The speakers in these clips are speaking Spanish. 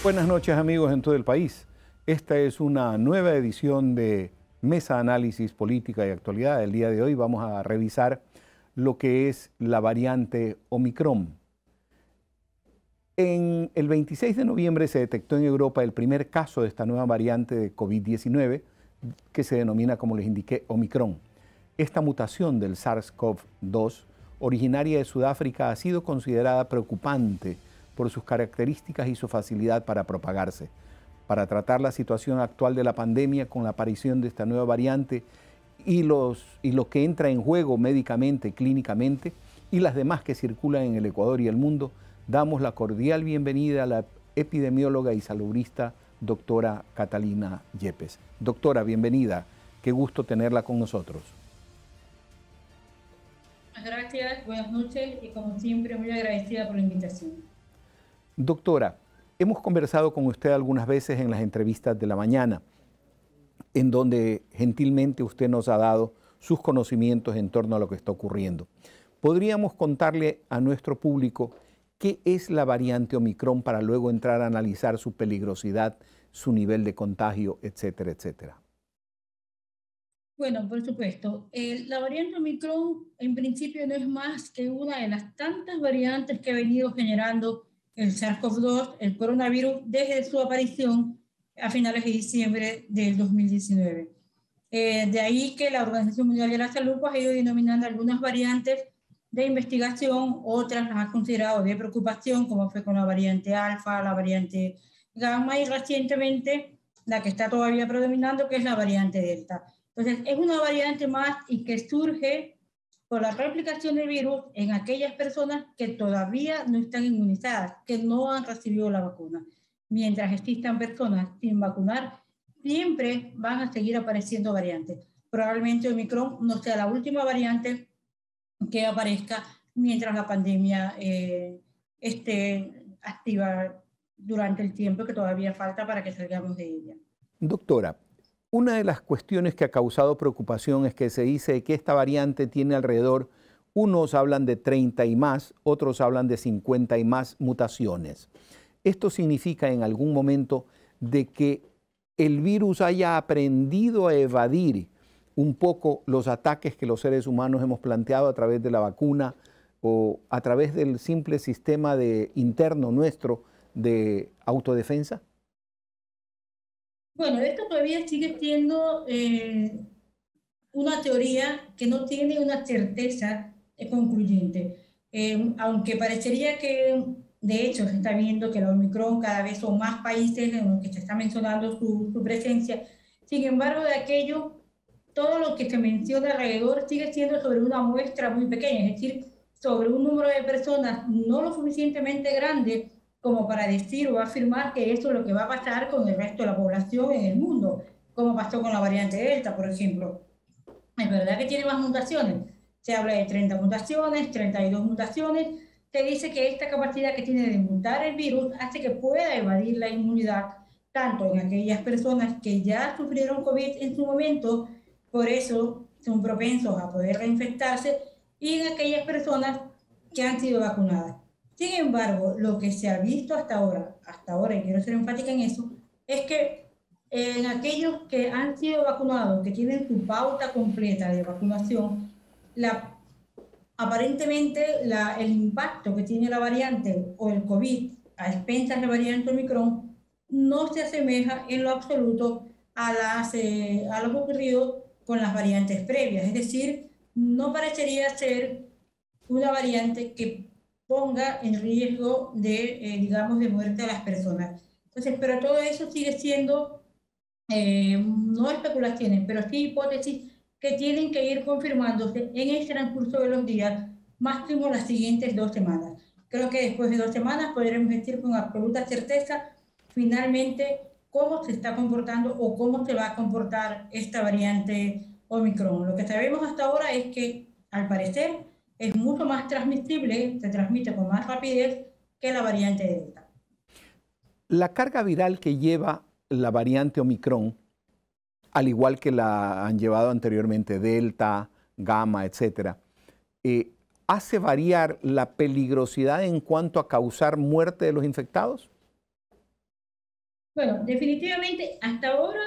Buenas noches amigos en todo el país. Esta es una nueva edición de Mesa Análisis Política y Actualidad. El día de hoy vamos a revisar lo que es la variante Omicron. El 26 de noviembre se detectó en Europa el primer caso de esta nueva variante de COVID-19 que se denomina, como les indiqué, Omicron. Esta mutación del SARS-CoV-2, originaria de Sudáfrica, ha sido considerada preocupante por sus características y su facilidad para propagarse. Para tratar la situación actual de la pandemia con la aparición de esta nueva variante y lo que entra en juego médicamente, clínicamente, y las demás que circulan en el Ecuador y el mundo, damos la cordial bienvenida a la epidemióloga y salubrista doctora Catalina Yepes. Doctora, bienvenida. Qué gusto tenerla con nosotros. Gracias, buenas noches y como siempre muy agradecida por la invitación. Doctora, hemos conversado con usted algunas veces en las entrevistas de la mañana, en donde gentilmente usted nos ha dado sus conocimientos en torno a lo que está ocurriendo. ¿Podríamos contarle a nuestro público qué es la variante Omicron para luego entrar a analizar su peligrosidad, su nivel de contagio, etcétera, etcétera? Bueno, por supuesto, la variante Omicron en principio no es más que una de las tantas variantes que ha venido generando el SARS-CoV-2, el coronavirus, desde su aparición a finales de diciembre del 2019. De ahí que la Organización Mundial de la Salud pues, ha ido denominando algunas variantes de investigación, otras las ha considerado de preocupación, como fue con la variante alfa, la variante gamma y recientemente la que está todavía predominando, que es la variante delta. Entonces, es una variante más y que surge por la replicación del virus en aquellas personas que todavía no están inmunizadas, que no han recibido la vacuna. Mientras existan personas sin vacunar, siempre van a seguir apareciendo variantes. Probablemente Omicron no sea la última variante que aparezca mientras la pandemia esté activa durante el tiempo que todavía falta para que salgamos de ella. Doctora, una de las cuestiones que ha causado preocupación es que se dice que esta variante tiene alrededor, unos hablan de 30 y más, otros hablan de 50 y más mutaciones. Esto significa en algún momento de que el virus haya aprendido a evadir un poco los ataques que los seres humanos hemos planteado a través de la vacuna o a través del simple sistema interno nuestro de autodefensa. Bueno, esto todavía sigue siendo una teoría que no tiene una certeza concluyente. Aunque parecería que, de hecho, se está viendo que la Omicron cada vez son más países en los que se está mencionando su presencia. Sin embargo, de aquello, todo lo que se menciona alrededor sigue siendo sobre una muestra muy pequeña, es decir, sobre un número de personas no lo suficientemente grande como para decir o afirmar que eso es lo que va a pasar con el resto de la población en el mundo, como pasó con la variante Delta, por ejemplo. Es verdad que tiene más mutaciones. Se habla de 30 mutaciones, 32 mutaciones. Se dice que esta capacidad que tiene de mutar el virus hace que pueda evadir la inmunidad, tanto en aquellas personas que ya sufrieron COVID en su momento, por eso son propensos a poder reinfectarse, y en aquellas personas que han sido vacunadas. Sin embargo, lo que se ha visto hasta ahora, y quiero ser enfática en eso, es que en aquellos que han sido vacunados, que tienen su pauta completa de vacunación, aparentemente el impacto que tiene la variante o el COVID a expensas de la variante Omicron no se asemeja en lo absoluto a lo ocurrido con las variantes previas. Es decir, no parecería ser una variante que ponga en riesgo digamos, de muerte a las personas. Entonces, pero todo eso sigue siendo no especulaciones, pero sí hipótesis que tienen que ir confirmándose en el transcurso de los días, máximo las siguientes 2 semanas. Creo que después de 2 semanas podremos decir con absoluta certeza finalmente cómo se está comportando o cómo se va a comportar esta variante Omicron. Lo que sabemos hasta ahora es que, al parecer, es mucho más transmisible, se transmite con más rapidez que la variante Delta. La carga viral que lleva la variante Omicron, al igual que la han llevado anteriormente Delta, Gamma, etcétera, ¿hace variar la peligrosidad en cuanto a causar muerte de los infectados? Bueno, definitivamente hasta ahora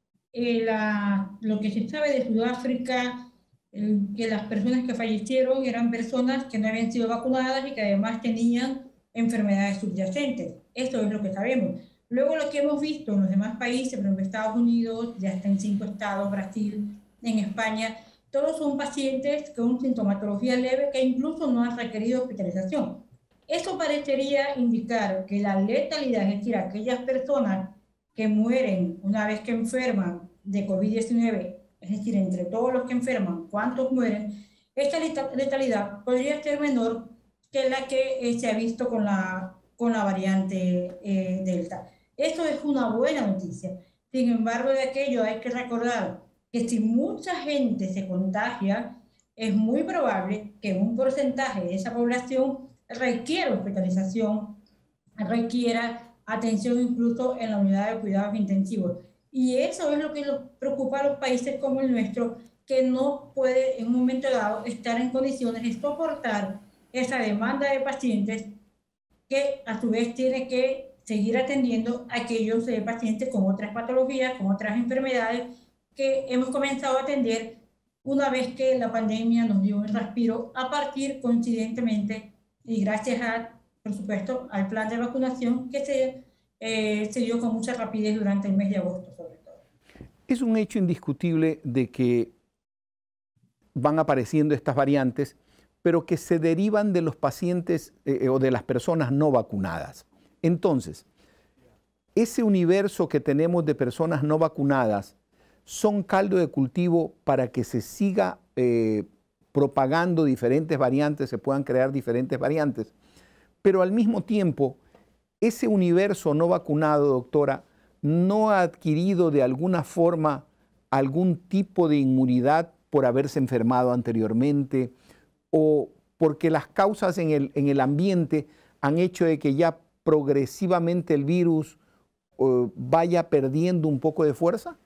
lo que se sabe de Sudáfrica, que las personas que fallecieron eran personas que no habían sido vacunadas y que además tenían enfermedades subyacentes. Esto es lo que sabemos. Luego lo que hemos visto en los demás países, por ejemplo Estados Unidos, ya está en 5 estados, Brasil, en España, todos son pacientes con sintomatología leve que incluso no han requerido hospitalización. Eso parecería indicar que la letalidad, es decir, aquellas personas que mueren una vez que enferman de COVID-19, es decir, entre todos los que enferman, ¿cuántos mueren? Esta letalidad podría ser menor que la que se ha visto con la variante Delta. Esto es una buena noticia. Sin embargo, de aquello hay que recordar que si mucha gente se contagia, es muy probable que un porcentaje de esa población requiera hospitalización, requiera atención incluso en la unidad de cuidados intensivos. Y eso es lo que preocupa a los países como el nuestro, que no puede en un momento dado estar en condiciones de soportar esa demanda de pacientes que a su vez tiene que seguir atendiendo a aquellos pacientes con otras patologías, con otras enfermedades que hemos comenzado a atender una vez que la pandemia nos dio un respiro a partir coincidentemente y gracias a, por supuesto, al plan de vacunación que se dio con mucha rapidez durante el mes de agosto, sobre todo. Es un hecho indiscutible de que van apareciendo estas variantes, pero que se derivan de los pacientes o de las personas no vacunadas. Entonces, ese universo que tenemos de personas no vacunadas son caldo de cultivo para que se siga propagando diferentes variantes, se puedan crear diferentes variantes, pero al mismo tiempo, ese universo no vacunado, doctora, no ha adquirido de alguna forma algún tipo de inmunidad por haberse enfermado anteriormente o porque las causas en el ambiente han hecho de que ya progresivamente el virus vaya perdiendo un poco de fuerza?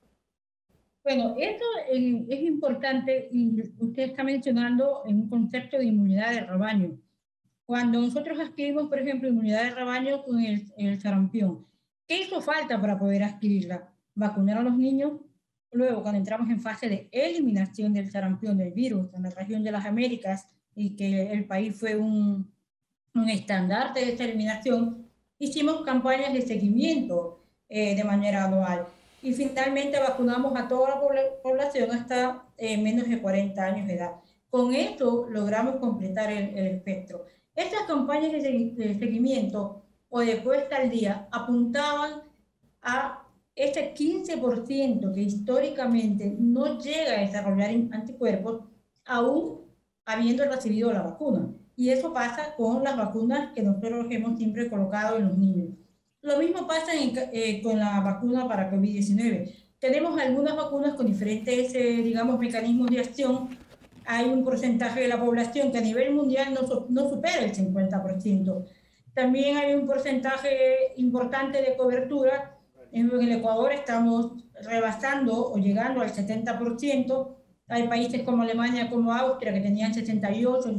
Bueno, esto es importante y usted está mencionando en un concepto de inmunidad de rebaño. Cuando nosotros adquirimos, por ejemplo, inmunidad de rebaño con el sarampión, ¿qué hizo falta para poder adquirirla? Vacunar a los niños. Luego, cuando entramos en fase de eliminación del sarampión, del virus, en la región de las Américas, y que el país fue un estandarte de esta eliminación, hicimos campañas de seguimiento de manera anual. Y finalmente vacunamos a toda la población hasta menos de 40 años de edad. Con esto logramos completar el espectro. Estas campañas de seguimiento o de puesta al día apuntaban a este 15% que históricamente no llega a desarrollar anticuerpos aún habiendo recibido la vacuna. Y eso pasa con las vacunas que nosotros hemos siempre colocado en los niños. Lo mismo pasa con la vacuna para COVID-19. Tenemos algunas vacunas con diferentes, digamos, mecanismos de acción. Hay un porcentaje de la población que a nivel mundial no supera el 50%. También hay un porcentaje importante de cobertura. En el Ecuador estamos rebasando o llegando al 70%. Hay países como Alemania, como Austria, que tenían 68,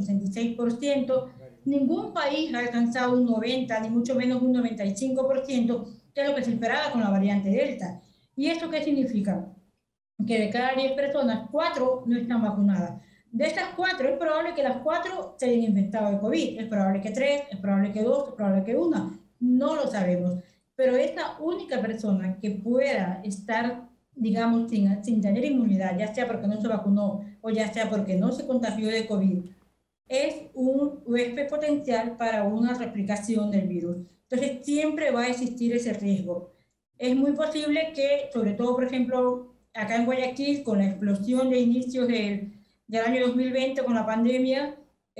66%. Ningún país ha alcanzado un 90, ni mucho menos un 95%, que es lo que se esperaba con la variante Delta. ¿Y esto qué significa? Que de cada 10 personas, 4 no están vacunadas. De estas 4, es probable que las 4 se hayan infectado de COVID. Es probable que 3, es probable que 2, es probable que 1. No lo sabemos. Pero esta única persona que pueda estar, digamos, sin tener inmunidad, ya sea porque no se vacunó o ya sea porque no se contagió de COVID, es un huésped potencial para una replicación del virus. Entonces, siempre va a existir ese riesgo. Es muy posible que, sobre todo, por ejemplo, acá en Guayaquil, con la explosión de inicios del año 2020, con la pandemia,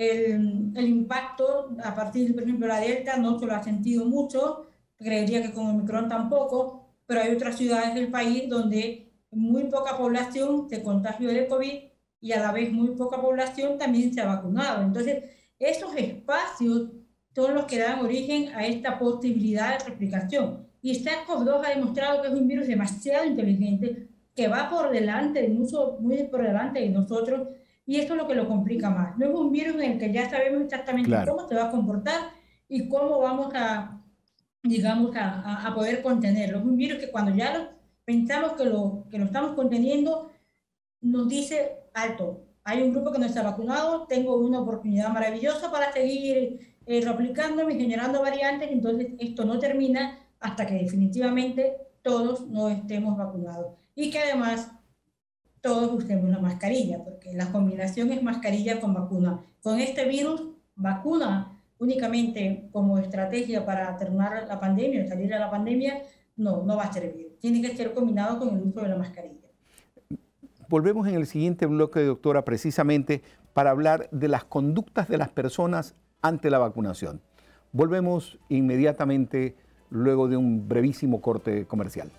el impacto a partir, por ejemplo, la Delta no se lo ha sentido mucho, creería que con Omicron tampoco, pero hay otras ciudades del país donde muy poca población se contagió de COVID y a la vez muy poca población también se ha vacunado. Entonces, esos espacios son los que dan origen a esta posibilidad de replicación. Y SARS-CoV-2 ha demostrado que es un virus demasiado inteligente, que va por delante, muy por delante de nosotros, y eso es lo que lo complica más. No es un virus en el que ya sabemos exactamente cómo se va a comportar y cómo vamos a digamos, a poder contenerlo. Es un virus que cuando ya pensamos que lo estamos conteniendo, nos dice, alto, hay un grupo que no está vacunado, tengo una oportunidad maravillosa para seguir replicándome y generando variantes, entonces esto no termina hasta que definitivamente todos no estemos vacunados. Y que además todos usemos una mascarilla, porque la combinación es mascarilla con vacuna. Con este virus, vacuna únicamente como estrategia para terminar la pandemia o salir de la pandemia, no va a servir. Tiene que ser combinado con el uso de la mascarilla. Volvemos en el siguiente bloque, doctora, precisamente para hablar de las conductas de las personas ante la vacunación. Volvemos inmediatamente luego de un brevísimo corte comercial.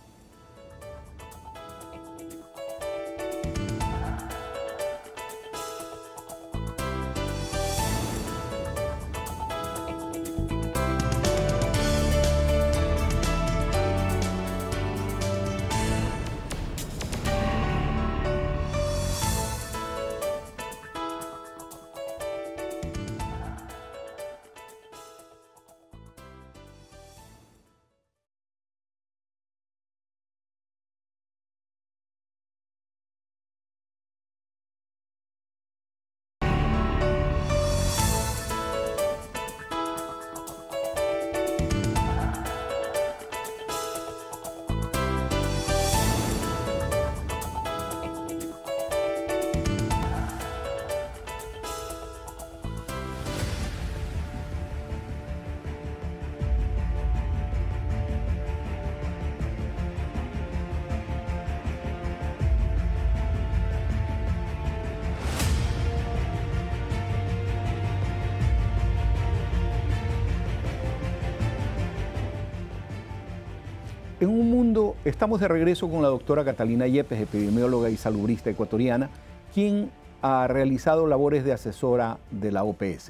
En un mundo, estamos de regreso con la doctora Catalina Yepes, epidemióloga y salubrista ecuatoriana, quien ha realizado labores de asesora de la OPS.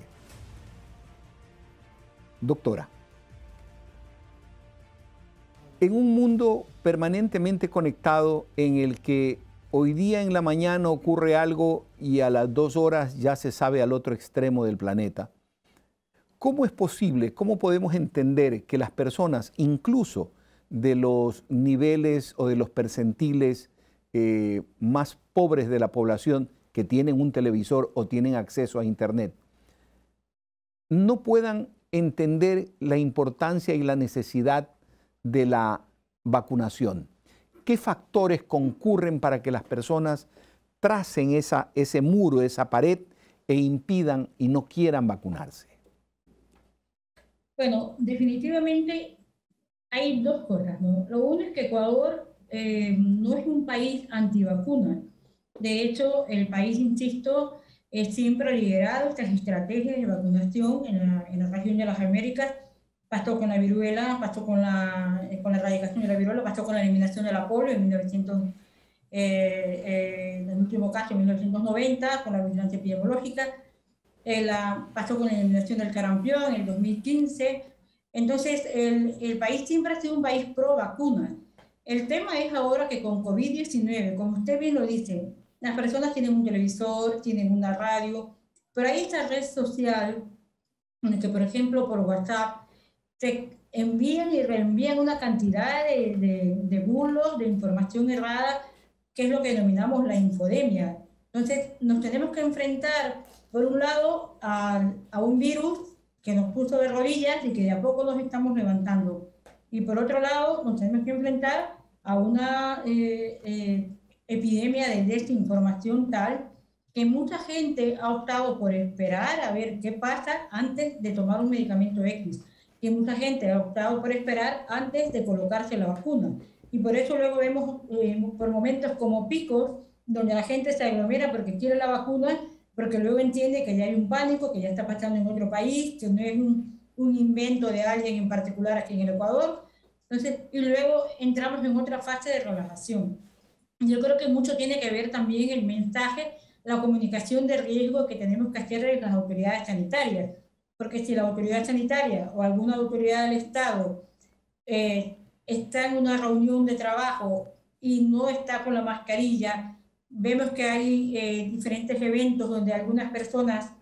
Doctora, en un mundo permanentemente conectado en el que hoy día en la mañana ocurre algo y a las 2 horas ya se sabe al otro extremo del planeta, ¿cómo es posible, cómo podemos entender que las personas, incluso de los niveles o de los percentiles más pobres de la población que tienen un televisor o tienen acceso a Internet, no puedan entender la importancia y la necesidad de la vacunación? ¿Qué factores concurren para que las personas tracen ese muro, esa pared e impidan y no quieran vacunarse? Bueno, definitivamente hay dos cosas, ¿no? Lo uno es que Ecuador no es un país antivacuna. De hecho, el país, insisto, siempre ha liderado estas estrategias de vacunación en la región de las Américas. Pasó con la viruela, pasó con la erradicación de la viruela, pasó con la eliminación de la polio en 1900, en el último caso en 1990, con la vigilancia epidemiológica. Pasó con la eliminación del carampión en el 2015. Entonces, el país siempre ha sido un país pro vacuna. El tema es ahora que con COVID-19, como usted bien lo dice, las personas tienen un televisor, tienen una radio, pero hay esta red social en la que, por ejemplo, por WhatsApp, te envían y reenvían una cantidad de bulos, de información errada, que es lo que denominamos la infodemia. Entonces, nos tenemos que enfrentar, por un lado, a un virus que nos puso de rodillas y que de a poco nos estamos levantando. Y por otro lado, nos tenemos que enfrentar a una epidemia de desinformación tal que mucha gente ha optado por esperar a ver qué pasa antes de tomar un medicamento X. Que mucha gente ha optado por esperar antes de colocarse la vacuna. Y por eso luego vemos por momentos como picos donde la gente se aglomera porque quiere la vacuna, porque luego entiende que ya hay un pánico, que ya está pasando en otro país, que no es un invento de alguien en particular aquí en el Ecuador. Entonces, y luego entramos en otra fase de relajación. Yo creo que mucho tiene que ver también el mensaje, la comunicación de riesgo que tenemos que hacer en las autoridades sanitarias. Porque si la autoridad sanitaria o alguna autoridad del Estado está en una reunión de trabajo y no está con la mascarilla, vemos que hay diferentes eventos donde algunas personas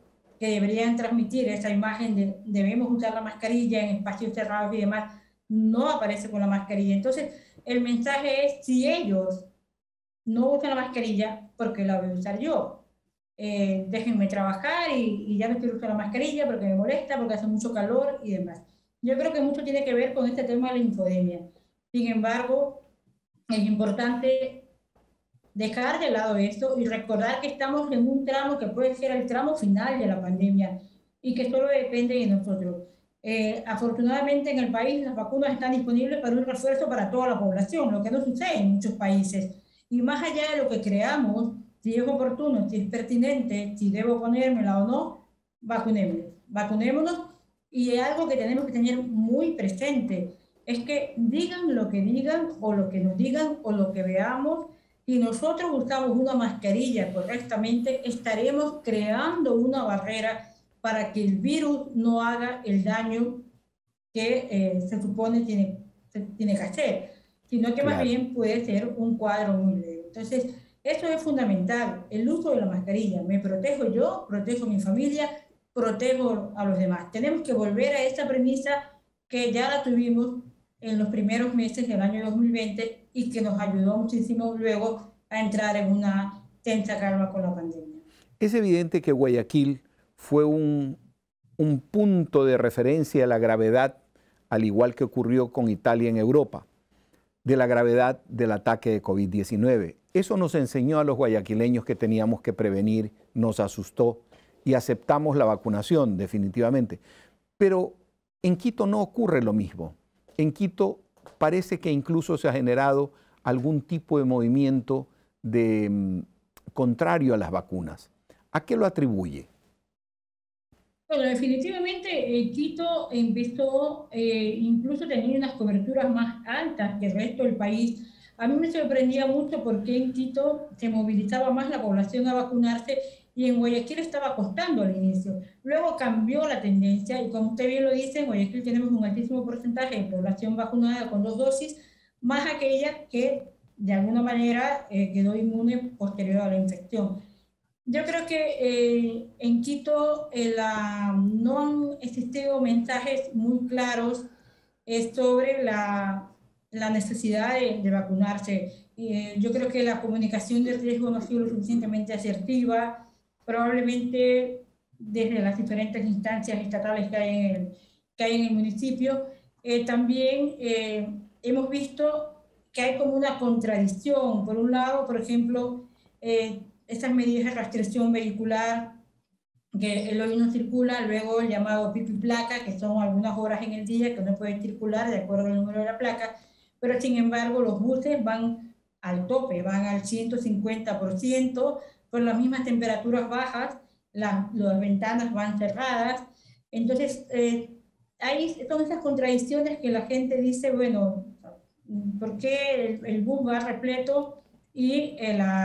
que deberían transmitir esa imagen de debemos usar la mascarilla en espacios cerrados y demás, no aparece con la mascarilla. Entonces, el mensaje es, si ellos no usan la mascarilla, ¿por qué la voy a usar yo? Déjenme trabajar y ya no quiero usar la mascarilla porque me molesta, porque hace mucho calor y demás. Yo creo que mucho tiene que ver con este tema de la infodemia. Sin embargo, es importante dejar de lado esto y recordar que estamos en un tramo que puede ser el tramo final de la pandemia y que solo depende de nosotros. Afortunadamente en el país las vacunas están disponibles para un refuerzo para toda la población, lo que no sucede en muchos países. Y más allá de lo que creamos, si es oportuno, si es pertinente, si debo ponérmela o no, vacunémonos. Y algo que tenemos que tener muy presente es que digan lo que digan o lo que nos digan o lo que veamos, si nosotros usamos una mascarilla correctamente, estaremos creando una barrera para que el virus no haga el daño que se supone tiene que hacer, sino que más bien puede ser un cuadro muy leve. Entonces, eso es fundamental, el uso de la mascarilla. Me protejo yo, protejo a mi familia, protejo a los demás. Tenemos que volver a esa premisa que ya la tuvimos en los primeros meses del año 2020 y que nos ayudó muchísimo luego a entrar en una tensa calma con la pandemia. Es evidente que Guayaquil fue un punto de referencia a la gravedad, al igual que ocurrió con Italia en Europa, de la gravedad del ataque de COVID-19. Eso nos enseñó a los guayaquileños que teníamos que prevenir, nos asustó y aceptamos la vacunación definitivamente. Pero en Quito no ocurre lo mismo. En Quito parece que incluso se ha generado algún tipo de movimiento contrario a las vacunas. ¿A qué lo atribuye? Bueno, definitivamente Quito empezó incluso teniendo unas coberturas más altas que el resto del país. A mí me sorprendía mucho porque en Quito se movilizaba más la población a vacunarse y en Guayaquil estaba costando al inicio. Luego cambió la tendencia y como usted bien lo dice, en Guayaquil tenemos un altísimo porcentaje de población vacunada con 2 dosis, más aquella que de alguna manera quedó inmune posterior a la infección. Yo creo que en Quito no han existido mensajes muy claros sobre la necesidad de vacunarse. Yo creo que la comunicación de riesgo no ha sido lo suficientemente asertiva, probablemente desde las diferentes instancias estatales que hay en el municipio. También hemos visto que hay como una contradicción. Por un lado, por ejemplo, estas medidas de restricción vehicular, que el hoy no circula, luego el llamado pipi placa, que son algunas horas en el día que no puede circular de acuerdo al número de la placa, pero sin embargo los buses van al tope, van al 150%, con las mismas temperaturas bajas, las ventanas van cerradas. Entonces, son esas contradicciones que la gente dice, bueno, ¿por qué el bus va repleto y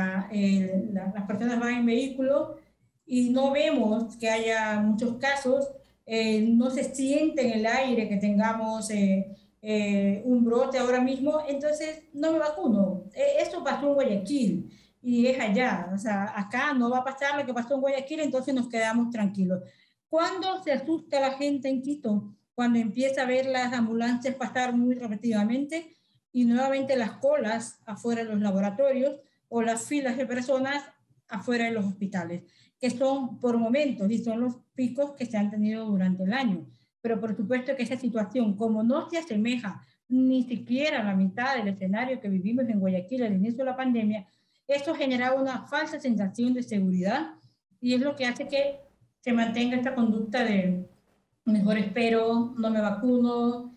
las personas van en vehículo y no vemos que haya muchos casos? No se siente en el aire que tengamos un brote ahora mismo, entonces no me vacuno. Eso pasó en Guayaquil y es allá, o sea, acá no va a pasar lo que pasó en Guayaquil, entonces nos quedamos tranquilos. ¿Cuándo se asusta la gente en Quito? Cuando empieza a ver las ambulancias pasar muy repetidamente y nuevamente las colas afuera de los laboratorios o las filas de personas afuera de los hospitales, que son por momentos y son los picos que se han tenido durante el año. Pero por supuesto que esa situación, como no se asemeja ni siquiera a la mitad del escenario que vivimos en Guayaquil al inicio de la pandemia, esto generaba una falsa sensación de seguridad y es lo que hace que se mantenga esta conducta de mejor espero, no me vacuno,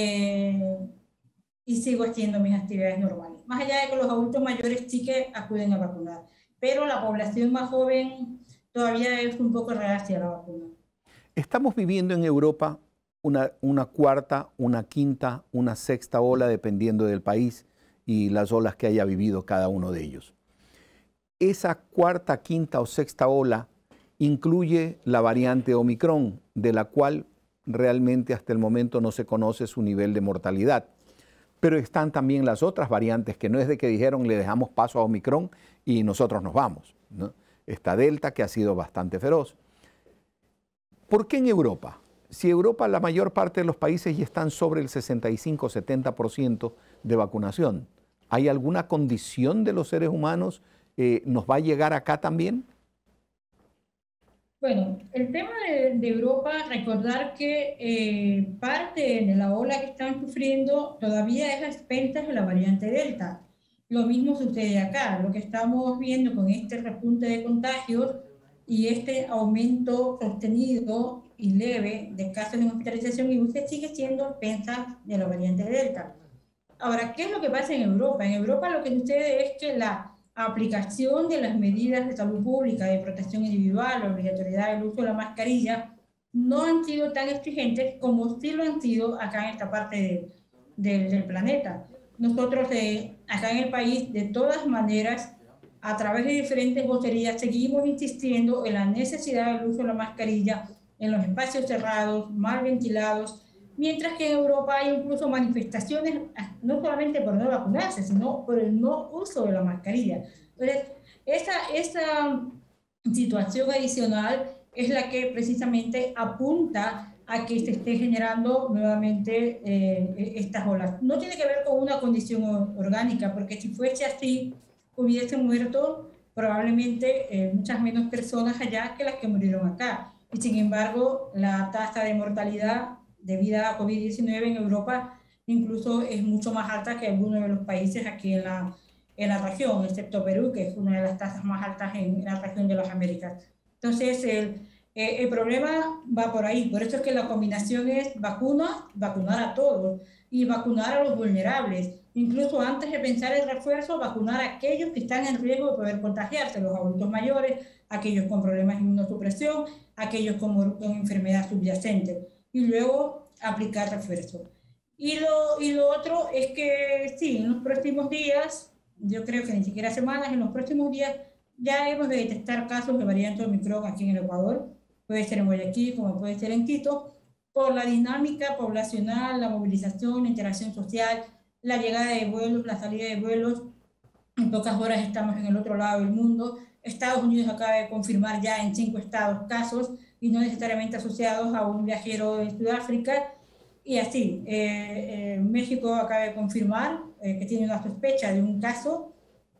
y sigo haciendo mis actividades normales. Más allá de que los adultos mayores sí que acuden a vacunar, pero la población más joven todavía es un poco reacia a la vacuna. Estamos viviendo en Europa una cuarta, una quinta, una sexta ola, dependiendo del país y las olas que haya vivido cada uno de ellos. Esa cuarta, quinta o sexta ola incluye la variante Omicron, de la cual realmente hasta el momento no se conoce su nivel de mortalidad. Pero están también las otras variantes, que no es de que dijeron le dejamos paso a Omicron y nosotros nos vamos, ¿no? Está Delta, que ha sido bastante feroz. ¿Por qué en Europa? Si Europa, la mayor parte de los países ya están sobre el 65-70% de vacunación, ¿hay alguna condición de los seres humanos? ¿Nos va a llegar acá también? Bueno, el tema de Europa, recordar que parte de la ola que están sufriendo todavía es a expensas de la variante Delta. Lo mismo sucede acá. Lo que estamos viendo con este repunte de contagios y este aumento sostenido y leve de casos de hospitalización y UCI sigue siendo a expensas de la variante Delta. Ahora, ¿qué es lo que pasa en Europa? En Europa lo que sucede es que la aplicación de las medidas de salud pública, de protección individual, la obligatoriedad del uso de la mascarilla, no han sido tan exigentes como sí lo han sido acá en esta parte del planeta. Nosotros acá en el país, de todas maneras, a través de diferentes vocerías, seguimos insistiendo en la necesidad del uso de la mascarilla en los espacios cerrados, mal ventilados, mientras que en Europa hay incluso manifestaciones, no solamente por no vacunarse, sino por el no uso de la mascarilla. Entonces, esa situación adicional es la que precisamente apunta a que se esté generando nuevamente estas olas. No tiene que ver con una condición orgánica, porque si fuese así, hubiesen muerto probablemente muchas menos personas allá que las que murieron acá. Y sin embargo, la tasa de mortalidad debido a COVID-19 en Europa incluso es mucho más alta que algunos de los países aquí en la región, excepto Perú, que es una de las tasas más altas en la región de las Américas. Entonces, el problema va por ahí. Por eso es que la combinación es vacunar a todos y vacunar a los vulnerables. Incluso antes de pensar el refuerzo, vacunar a aquellos que están en riesgo de poder contagiarse, los adultos mayores, aquellos con problemas de inmunosupresión, aquellos con enfermedad subyacente. Y luego aplicar refuerzo. Y lo otro es que sí, en los próximos días, yo creo que ni siquiera semanas, en los próximos días ya hemos de detectar casos de variante Omicron aquí en el Ecuador, puede ser en Guayaquil como puede ser en Quito, por la dinámica poblacional, la movilización, la interacción social, la llegada de vuelos, la salida de vuelos. En pocas horas estamos en el otro lado del mundo. Estados Unidos acaba de confirmar ya en 5 estados casos y no necesariamente asociados a un viajero de Sudáfrica. Y así, México acaba de confirmar que tiene una sospecha de un caso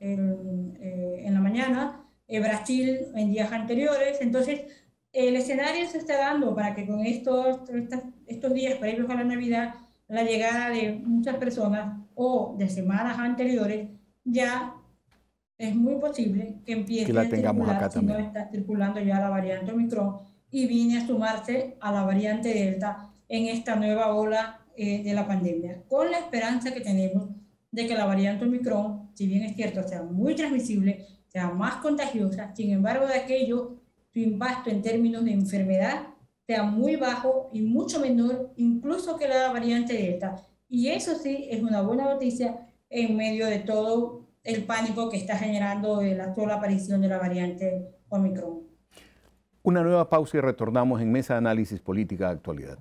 en la mañana, Brasil en días anteriores. Entonces, el escenario se está dando para que con estos días previos a la Navidad, la llegada de muchas personas o de semanas anteriores, ya es muy posible que empiece que la tengamos a circular, acá también. si no está circulando ya la variante Omicron y viene a sumarse a la variante Delta en esta nueva ola de la pandemia, con la esperanza que tenemos de que la variante Omicron, si bien es cierto, sea muy transmisible, sea más contagiosa, sin embargo de aquello, su impacto en términos de enfermedad sea muy bajo y mucho menor incluso que la variante Delta. Y eso sí es una buena noticia en medio de todo el pánico que está generando la sola aparición de la variante Omicron. Una nueva pausa y retornamos en Mesa de Análisis Política de Actualidad.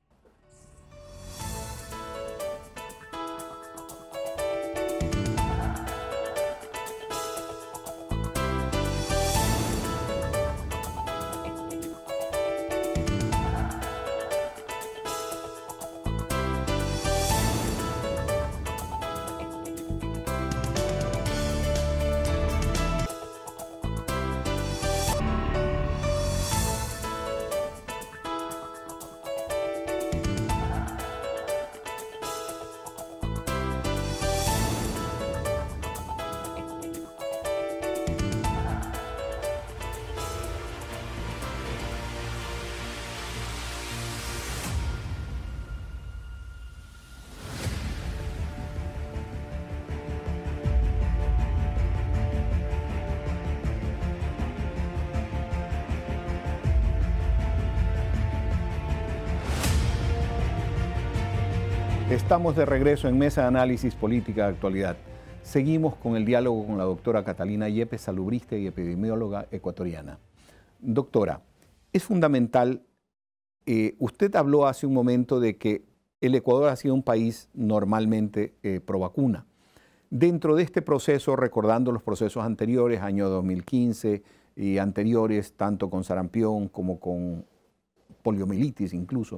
Estamos de regreso en Mesa de Análisis Política de Actualidad. Seguimos con el diálogo con la doctora Catalina Yepes, salubrista y epidemióloga ecuatoriana. Doctora, es fundamental, usted habló hace un momento de que el Ecuador ha sido un país normalmente pro vacuna. Dentro de este proceso, recordando los procesos anteriores, año 2015 y anteriores, tanto con sarampión como con poliomielitis incluso.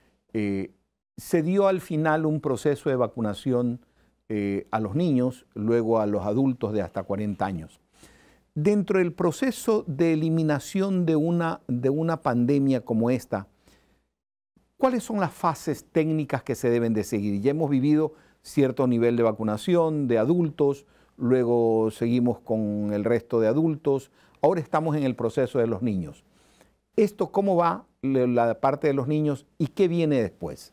Se dio al final un proceso de vacunación a los niños, luego a los adultos de hasta 40 años. Dentro del proceso de eliminación de una pandemia como esta, ¿cuáles son las fases técnicas que se deben de seguir? Ya hemos vivido cierto nivel de vacunación de adultos, luego seguimos con el resto de adultos, ahora estamos en el proceso de los niños. ¿Esto cómo va la parte de los niños y qué viene después?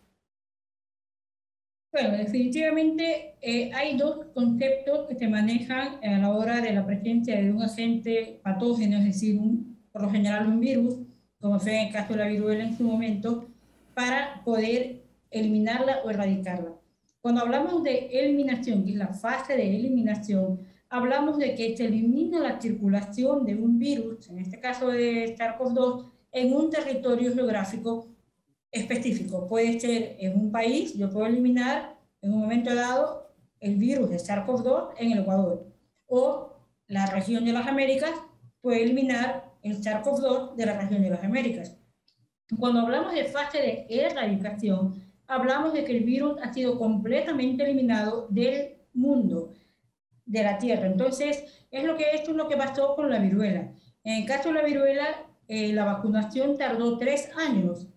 Bueno, definitivamente hay dos conceptos que se manejan a la hora de la presencia de un agente patógeno, es decir, por lo general un virus, como fue en el caso de la viruela en su momento, para poder eliminarla o erradicarla. Cuando hablamos de eliminación, que es la fase de eliminación, hablamos de que se elimina la circulación de un virus, en este caso de SARS-CoV-2, en un territorio geográfico específico. Puede ser en un país, yo puedo eliminar en un momento dado el virus de SARS-CoV-2 en el Ecuador, o la región de las Américas puede eliminar el SARS-CoV-2 de la región de las Américas. Cuando hablamos de fase de erradicación, hablamos de que el virus ha sido completamente eliminado del mundo, de la Tierra. Entonces, esto es lo que pasó con la viruela. En el caso de la viruela, la vacunación tardó 3 años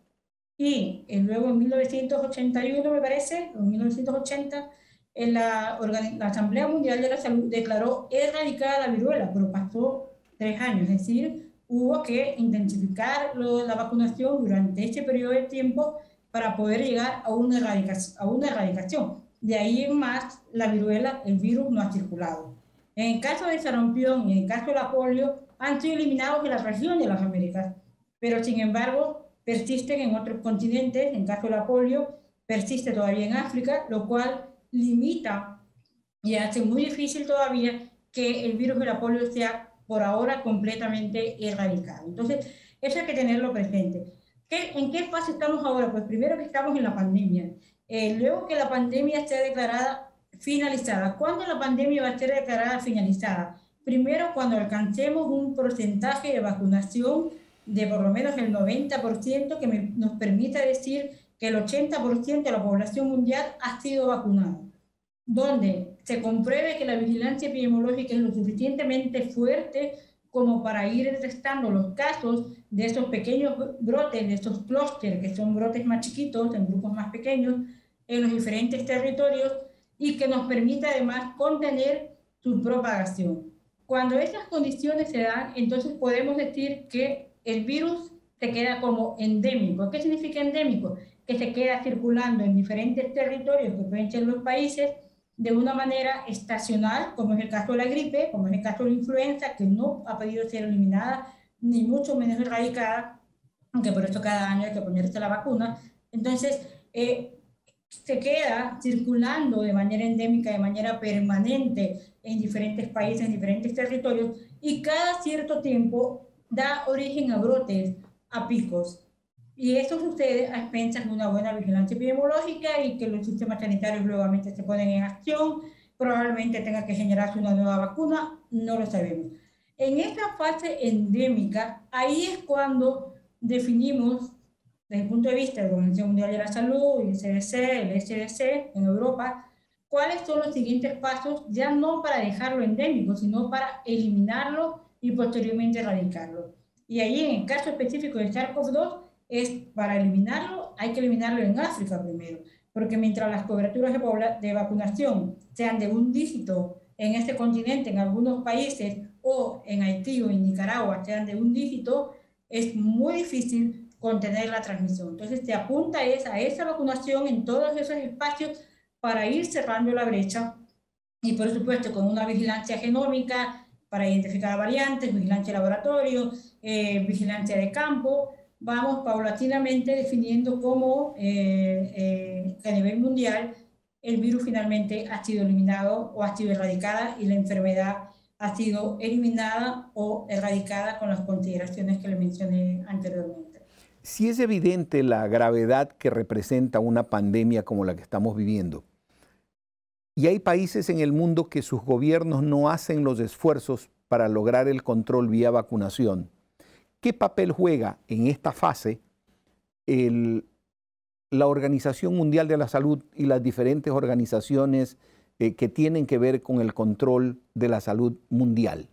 y luego en 1981, me parece, en 1980, la Asamblea Mundial de la Salud declaró erradicada la viruela, pero pasó 3 años, es decir, hubo que intensificar la vacunación durante este periodo de tiempo para poder llegar a una erradicación. De ahí en más, la viruela, el virus no ha circulado. En el caso de sarampión y en el caso de la polio, han sido eliminados de la región de las Américas, pero sin embargo persisten en otros continentes. En el caso de la polio, persiste todavía en África, lo cual limita y hace muy difícil todavía que el virus de la polio sea por ahora completamente erradicado. Entonces, eso hay que tenerlo presente. ¿En qué fase estamos ahora? Pues primero que estamos en la pandemia. Luego que la pandemia esté declarada finalizada. ¿Cuándo la pandemia va a ser declarada finalizada? Primero, cuando alcancemos un porcentaje de vacunación de por lo menos el 90%, que nos permita decir que el 80% de la población mundial ha sido vacunada. Donde se compruebe que la vigilancia epidemiológica es lo suficientemente fuerte como para ir detectando los casos de esos pequeños brotes, de esos clústeres, que son brotes más chiquitos, en grupos más pequeños, en los diferentes territorios, y que nos permita además contener su propagación. Cuando esas condiciones se dan, entonces podemos decir que el virus se queda como endémico. ¿Qué significa endémico? Que se queda circulando en diferentes territorios, que pueden ser los países, de una manera estacional, como es el caso de la gripe, como es el caso de la influenza, que no ha podido ser eliminada, ni mucho menos erradicada, aunque por eso cada año hay que ponerse la vacuna. Entonces, se queda circulando de manera endémica, de manera permanente en diferentes países, en diferentes territorios, y cada cierto tiempo da origen a brotes, a picos. Y eso sucede a expensas de una buena vigilancia epidemiológica y que los sistemas sanitarios nuevamente se ponen en acción. Probablemente tenga que generarse una nueva vacuna, no lo sabemos. En esta fase endémica, ahí es cuando definimos, desde el punto de vista de la Organización Mundial de la Salud, el CDC, el SDC en Europa, cuáles son los siguientes pasos, ya no para dejarlo endémico, sino para eliminarlo y posteriormente erradicarlo. Y ahí, en el caso específico de SARS-CoV-2, es para eliminarlo, hay que eliminarlo en África primero, porque mientras las coberturas de vacunación sean de un dígito en este continente, en algunos países, o en Haití o en Nicaragua sean de un dígito, es muy difícil contener la transmisión. Entonces se apunta a esa vacunación en todos esos espacios para ir cerrando la brecha y por supuesto con una vigilancia genómica para identificar variantes, vigilancia de laboratorio, vigilancia de campo. Vamos paulatinamente definiendo cómo a nivel mundial el virus finalmente ha sido eliminado o ha sido erradicada y la enfermedad ha sido eliminada o erradicada con las consideraciones que le mencioné anteriormente. Si es evidente la gravedad que representa una pandemia como la que estamos viviendo, y hay países en el mundo que sus gobiernos no hacen los esfuerzos para lograr el control vía vacunación, ¿qué papel juega en esta fase el- la Organización Mundial de la Salud y las diferentes organizaciones que tienen que ver con el control de la salud mundial?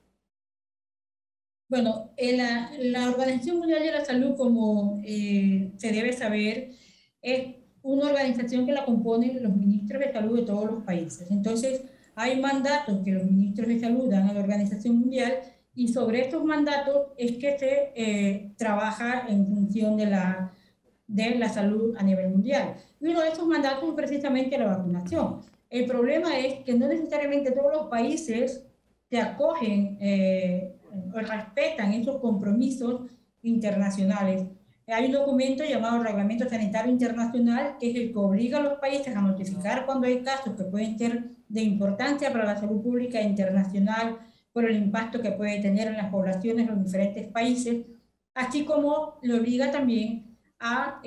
Bueno, la Organización Mundial de la Salud, como se debe saber, es una organización que la componen los ministros de salud de todos los países. Entonces, hay mandatos que los ministros de salud dan a la Organización Mundial y sobre estos mandatos es que se trabaja en función de la salud a nivel mundial. Y uno de esos mandatos es precisamente la vacunación. El problema es que no necesariamente todos los países se acogen o respetan esos compromisos internacionales. Hay un documento llamado Reglamento Sanitario Internacional, que es el que obliga a los países a notificar cuando hay casos que pueden ser de importancia para la salud pública internacional por el impacto que puede tener en las poblaciones de los diferentes países, así como le obliga también a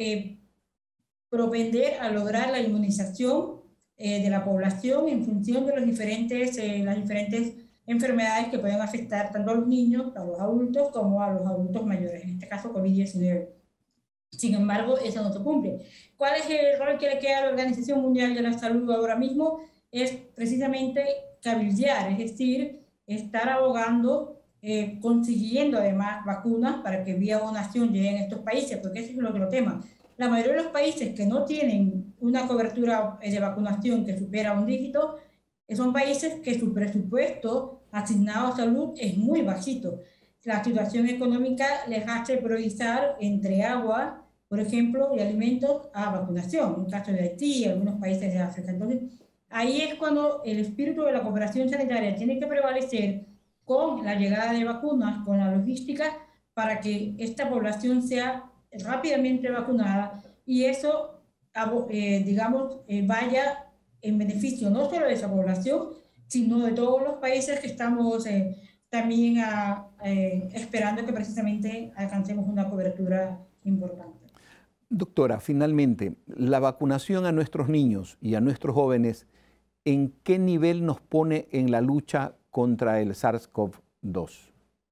propender a lograr la inmunización de la población en función de las diferentes enfermedades que pueden afectar tanto a los niños, a los adultos, como a los adultos mayores, en este caso COVID-19. Sin embargo, eso no se cumple. ¿Cuál es el rol que le queda a la Organización Mundial de la Salud ahora mismo? Es precisamente cabildear, es decir, estar abogando, consiguiendo además vacunas para que vía donación lleguen a estos países, porque ese es el otro tema. La mayoría de los países que no tienen una cobertura de vacunación que supera un dígito, son países que su presupuesto asignado a salud es muy bajito. La situación económica les hace priorizar entre agua, por ejemplo, y alimentos a vacunación, en el caso de Haití y algunos países de África. Entonces, ahí es cuando el espíritu de la cooperación sanitaria tiene que prevalecer con la llegada de vacunas, con la logística, para que esta población sea rápidamente vacunada y eso, digamos, vaya en beneficio no solo de esa población, sino de todos los países que estamos también esperando que precisamente alcancemos una cobertura importante. Doctora, finalmente, la vacunación a nuestros niños y a nuestros jóvenes, ¿en qué nivel nos pone en la lucha contra el SARS-CoV-2?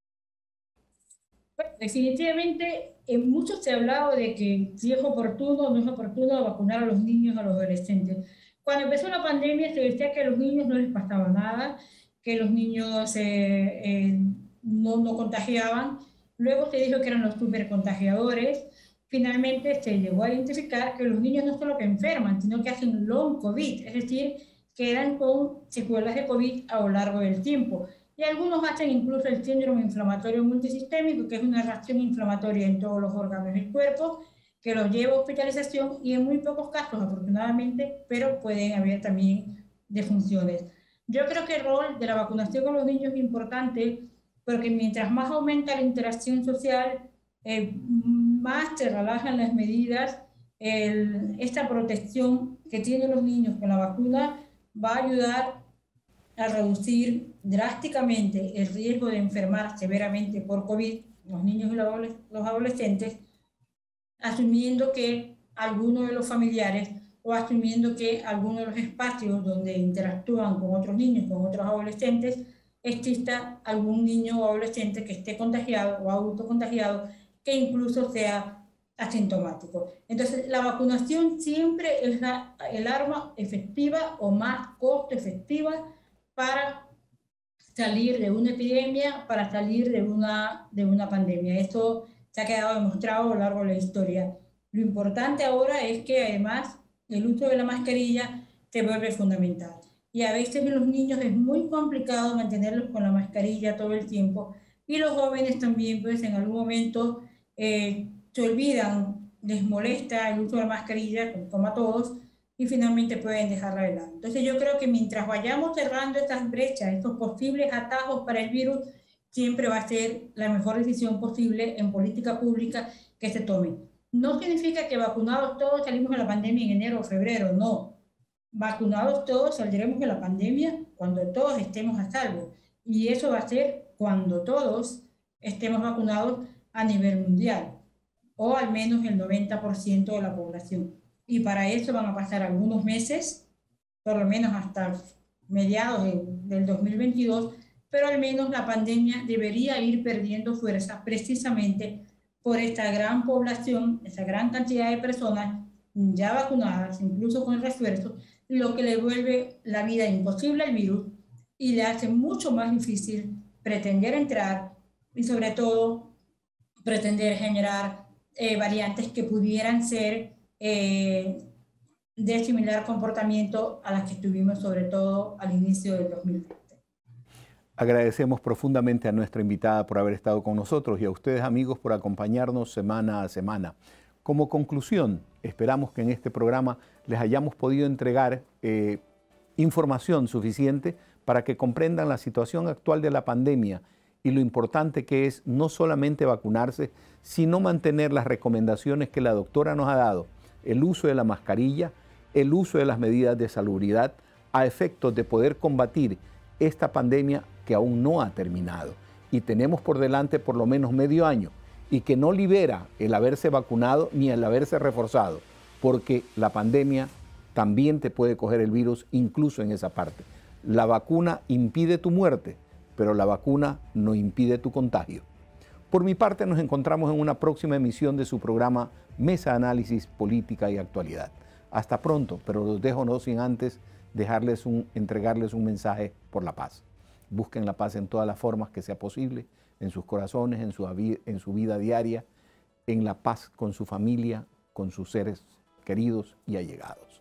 Bueno, definitivamente, en mucho se ha hablado de que si es oportuno o no es oportuno vacunar a los niños, a los adolescentes. Cuando empezó la pandemia se decía que a los niños no les pasaba nada, que los niños no contagiaban. Luego se dijo que eran los supercontagiadores. Finalmente se llegó a identificar que los niños no solo que enferman, sino que hacen long COVID, es decir, quedan con secuelas de COVID a lo largo del tiempo. Y algunos hacen incluso el síndrome inflamatorio multisistémico, que es una reacción inflamatoria en todos los órganos del cuerpo, que los lleva a hospitalización y en muy pocos casos, afortunadamente, pero pueden haber también defunciones. Yo creo que el rol de la vacunación con los niños es importante porque mientras más aumenta la interacción social, más se relajan las medidas. Esta protección que tienen los niños con la vacuna va a ayudar a reducir drásticamente el riesgo de enfermar severamente por COVID, los niños y los adolescentes, asumiendo que alguno de los familiares o asumiendo que alguno de los espacios donde interactúan con otros niños, con otros adolescentes, exista algún niño o adolescente que esté contagiado o adulto contagiado que incluso sea asintomático. Entonces, la vacunación siempre es el arma efectiva o más costo efectiva para salir de una epidemia, para salir de una pandemia. Esto se ha quedado demostrado a lo largo de la historia. Lo importante ahora es que además el uso de la mascarilla se vuelve fundamental. Y a veces en los niños es muy complicado mantenerlos con la mascarilla todo el tiempo. Y los jóvenes también, pues en algún momento se olvidan, les molesta el uso de la mascarilla, como a todos, y finalmente pueden dejarla de lado. Entonces yo creo que mientras vayamos cerrando estas brechas, estos posibles atajos para el virus, siempre va a ser la mejor decisión posible en política pública que se tome. No significa que vacunados todos salimos de la pandemia en enero o febrero, no. Vacunados todos saldremos de la pandemia cuando todos estemos a salvo. Y eso va a ser cuando todos estemos vacunados a nivel mundial, o al menos el 90% de la población. Y para eso van a pasar algunos meses, por lo menos hasta mediados del 2022, pero al menos la pandemia debería ir perdiendo fuerza precisamente por esta gran población, esa gran cantidad de personas ya vacunadas, incluso con el refuerzo, lo que le vuelve la vida imposible al virus y le hace mucho más difícil pretender entrar y sobre todo pretender generar variantes que pudieran ser de similar comportamiento a las que tuvimos sobre todo al inicio del 2020. Agradecemos profundamente a nuestra invitada por haber estado con nosotros y a ustedes, amigos, por acompañarnos semana a semana. Como conclusión, esperamos que en este programa les hayamos podido entregar información suficiente para que comprendan la situación actual de la pandemia y lo importante que es no solamente vacunarse, sino mantener las recomendaciones que la doctora nos ha dado, el uso de la mascarilla, el uso de las medidas de salubridad, a efectos de poder combatir esta pandemia que aún no ha terminado. Y tenemos por delante por lo menos medio año, y que no libera el haberse vacunado ni el haberse reforzado, porque la pandemia también te puede coger el virus incluso en esa parte. La vacuna impide tu muerte, pero la vacuna no impide tu contagio. Por mi parte, nos encontramos en una próxima emisión de su programa Mesa de Análisis, Política y Actualidad. Hasta pronto, pero los dejo no sin antes entregarles un mensaje por la paz. Busquen la paz en todas las formas que sea posible, en sus corazones, en su vida diaria, en la paz con su familia, con sus seres queridos y allegados.